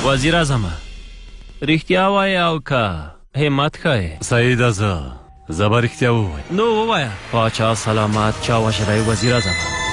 وزیر اعظم رښتیا وایه او که همت ښایې؟ سعید زه به رښتیا ووایم. نو ووایه. پاچا سلامت، چا وشری وزیر اعظم.